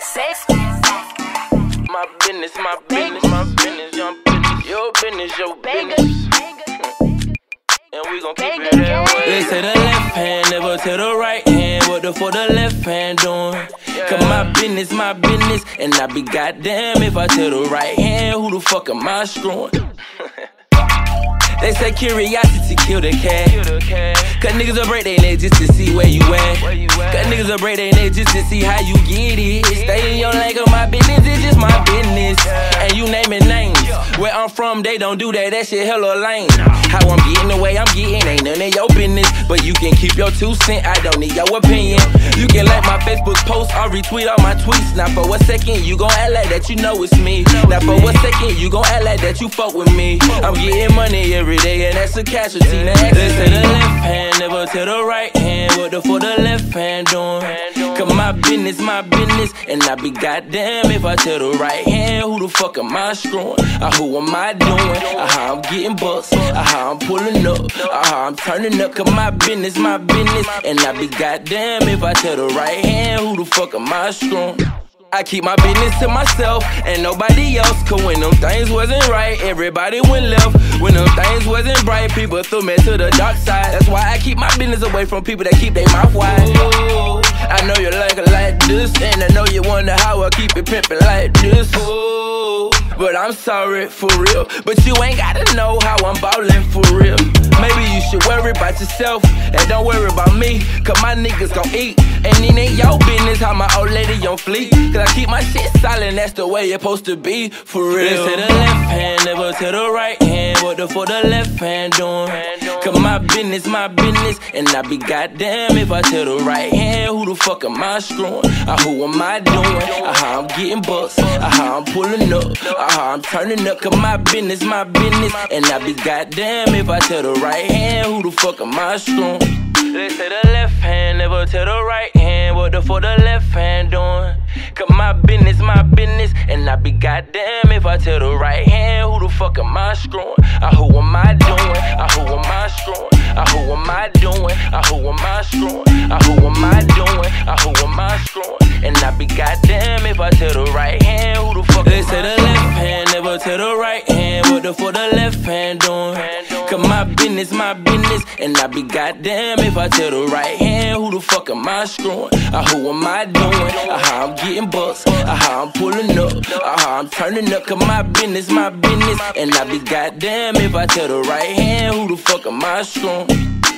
My business, my business, my business, your business, your business, your business. And we gon' keep it that way. They say the left hand, never to the right hand. What the for the left hand doing? Cause my business, and I be goddamn if I tell the right hand, who the fuck am I screwing? They say curiosity kill the cat. Cause niggas will break their neck just to see where you at. Cause niggas will break their neck just to see how you get it. Stay in your lane, cause my business is just my business. And you naming names. Where I'm from, they don't do that, that shit hella lame. How I'm getting the way I'm getting ain't none of your business. But you can keep your 2 cents, I don't need your opinion. You can like my Facebook post or retweet all my tweets. Now for a second, you gon' act like that you know it's me. Now for a second, you gon' act like that you fuck with me. I'm getting money every day and that's a casualty. Now they say the left hand, never to the right hand. What the for the left hand doing? Cause my business, and I be goddamn if I tell the right hand, who the fuck am I screwing? Who am I doing? How I'm getting bucks? How I'm pulling up? How I'm turning up? Cause my business, and I be goddamn if I tell the right hand, who the fuck am I screwing? I keep my business to myself and nobody else. Cause when them things wasn't right, everybody went left. When them things wasn't bright, people threw me to the dark side. That's why I keep my business away from people that keep their mouth wide. Ooh, I know you like it like this, and I know you wonder how I keep it pimpin' like this. Ooh, but I'm sorry for real, but you ain't gotta know how I'm ballin' for real. Maybe you should worry about yourself and don't worry about me. Cause my niggas gon' eat, and it ain't your business how my old lady on fleek. Cause I keep my shit silent, that's the way it's supposed to be, for real. They say the left hand, never to the right hand. What the for the left hand doing? Cause my business, and I be goddamn if I tell the right hand, who the fuck am I screwing? Who am I doing? How I'm getting bucks? How I'm pulling up? How I'm turning up? Cause my business, and I be goddamn if I tell the right hand, who the fuck am I screwing? They say the left hand, never to the right hand. What the for the left hand doing? Cause my business, and I be goddamn if I tell the right hand, who the fuck am I screwing? Who am I doing? Who am I screwing? Who am I doing? Who am I screwing? Who am I doing? Who am I screwing? And I be goddamn if I tell the right hand, who the fuck am I screwing? They say the left hand, never to the right hand. What the for the left hand doing? Cause my business, and I be goddamn if I tell the right hand, who the fuck am I screwing? Who am I doing? How I'm getting bucks? How I'm pulling up? How I'm turning up? Cause my business, and I be goddamn if I tell the right hand, who the fuck am I screwing?